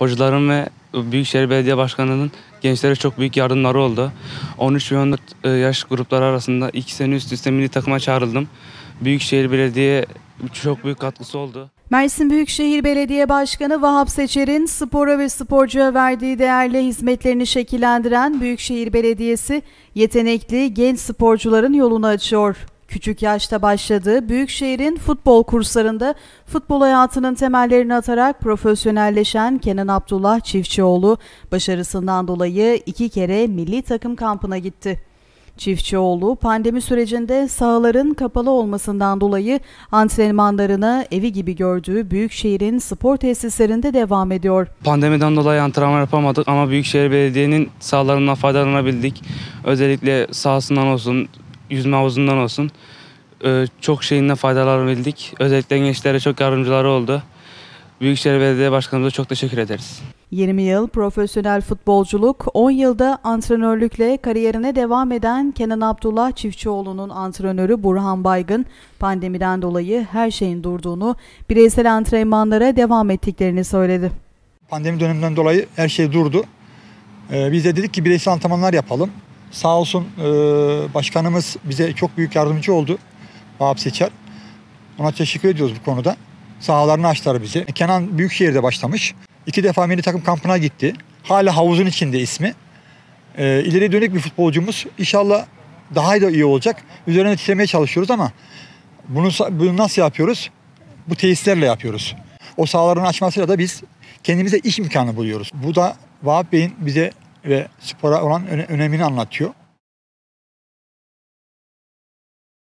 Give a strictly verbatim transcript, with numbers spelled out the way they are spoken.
hocaların ve Büyükşehir Belediye Başkanı'nın gençlere çok büyük yardımları oldu. on üç ve on dört yaş grupları arasında iki sene üst üste milli takıma çağrıldım. Büyükşehir Belediye çok büyük katkısı oldu. Mersin Büyükşehir Belediye Başkanı Vahap Seçer'in spora ve sporcuya verdiği değerli hizmetlerini şekillendiren Büyükşehir Belediyesi, yetenekli genç sporcuların yolunu açıyor. Küçük yaşta başladığı Büyükşehir'in futbol kurslarında futbol hayatının temellerini atarak profesyonelleşen Kenan Abdullah Çiftçioğlu, başarısından dolayı iki kere milli takım kampına gitti. Çiftçioğlu, pandemi sürecinde sahaların kapalı olmasından dolayı antrenmanlarına evi gibi gördüğü Büyükşehir'in spor tesislerinde devam ediyor. Pandemiden dolayı antrenman yapamadık ama Büyükşehir Belediye'nin sahalarından faydalanabildik. Özellikle sahasından olsun, yüzme havuzundan olsun çok şeyinden faydalanabildik. Özellikle gençlere çok yardımcıları oldu. Büyükşehir Belediye Başkanımıza çok teşekkür ederiz. yirmi yıl profesyonel futbolculuk, on yılda antrenörlükle kariyerine devam eden Kenan Abdullah Çiftçioğlu'nun antrenörü Burhan Baygın, pandemiden dolayı her şeyin durduğunu, bireysel antrenmanlara devam ettiklerini söyledi. Pandemi döneminden dolayı her şey durdu. Ee, biz de dedik ki bireysel antrenmanlar yapalım. Sağ olsun e, başkanımız bize çok büyük yardımcı oldu. Vahap Seçer. Ona teşekkür ediyoruz bu konuda. Sahalarını açtılar bize. Kenan Büyükşehir'de başlamış. İki defa milli takım kampına gitti. Hala havuzun içinde ismi. Ee, ileri dönük bir futbolcumuz. İnşallah daha da iyi olacak. Üzerine titremeye çalışıyoruz ama bunu, bunu nasıl yapıyoruz? Bu tesislerle yapıyoruz. O sahaların açmasıyla da biz kendimize iş imkanı buluyoruz. Bu da Vahap Bey'in bize ve spora olan önemini anlatıyor.